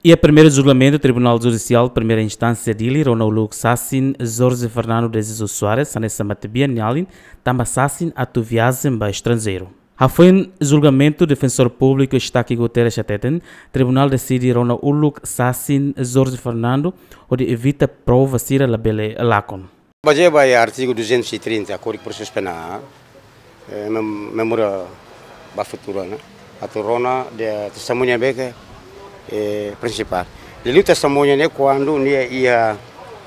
E o primeiro julgamento do Tribunal Judicial Primeira Instância de Ronald Sassin, Jorge Fernando de Jesus Soares, nessa matéria, Nialin, também Sassin a tu viagem para estrangeiro. Foi um julgamento do defensor público Estaki Guterres Chateten, Tribunal decide Ronald Sassin, Jorge Fernando, onde evita prova sira la bele lacon. Baseado no artigo 230, Código de Processo Penal, memória para futuro, né? A torona de testemunha bem principal. Ele testemunha né quando ia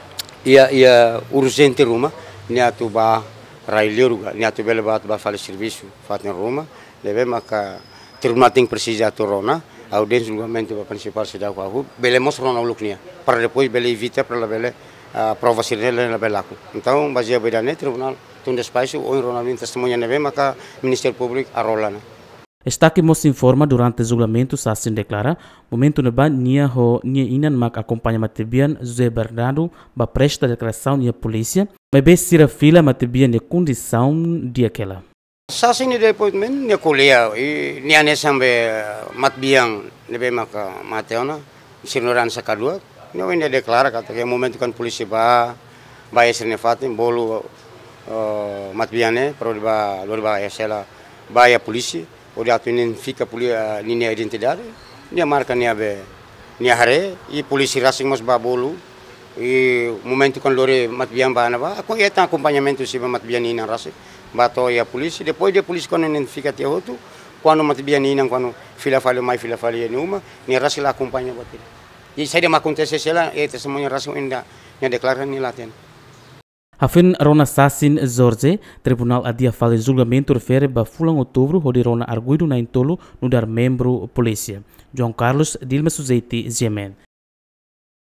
urgente Roma, né tu ba raileruga, né tu bela ba fazer serviço feito em Roma, deve marcar tribunal tem precisa a torona, a audiência julgamento principal se dá com a rua, bele mostra na lucnia, para depois bele evita para bele a prova sirene na bela. Então baseado no tribunal tem espaço ou em Ronaldo testemunha deve marcar Ministério Público a rola, né? Está aqui nos informa durante o julgamento, Sassin declara, momento no ban nia inan mak acompanha matebian José Bernardo ba presta declaração nia polícia, mas bem sira fila matebian de condição de aquela. Sassin depois men nia colia e nia nesambe matbiang nebe mak mateona sinoran sakadua, nia ina declara kata que momento kan polícia ba esne fatin bolu matbiane pro ba esela ba a polícia o atuinen fica a linha identidade, nia marca nia hare e polícia racing mas babolo e momento quando lore matbian ba na ba com eta acompanhamento se matbian ina racing bato a polícia depois de polícia quando identifica te outro quando matbian ina quando fila fale numa nia racing la acompanha bater e sai de acontece ela e testemunha racing ainda nia declara ni laten. Afin Rona Sassin Jorge, Tribunal adia fala julgamento refere ba fulang outubro, onde Rona arguido na intolo no dar membro polícia. João Carlos Dilma Suzeiti Gemen.